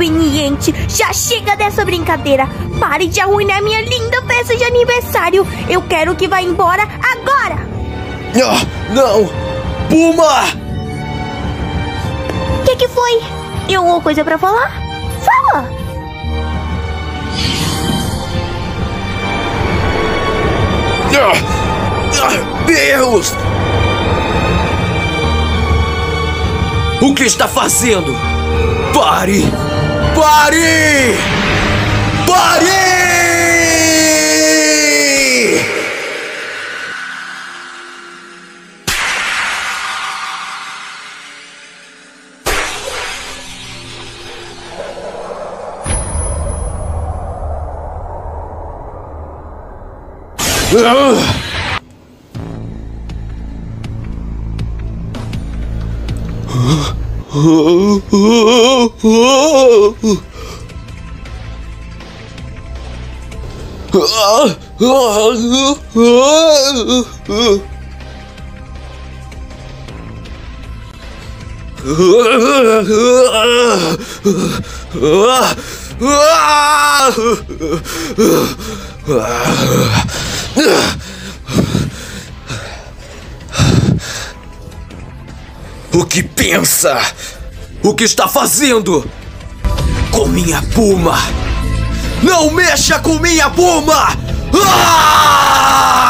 inconveniente. Já chega dessa brincadeira. Pare de arruinar minha linda festa de aniversário. Eu quero que vá embora agora. Não! Puma! O que foi? Tem alguma coisa pra falar? Fala! Deus! O que está fazendo? Pare! Pare! Pare! O que pensa? O que está fazendo? Com minha Puma! Não mexa com minha Puma! Ah!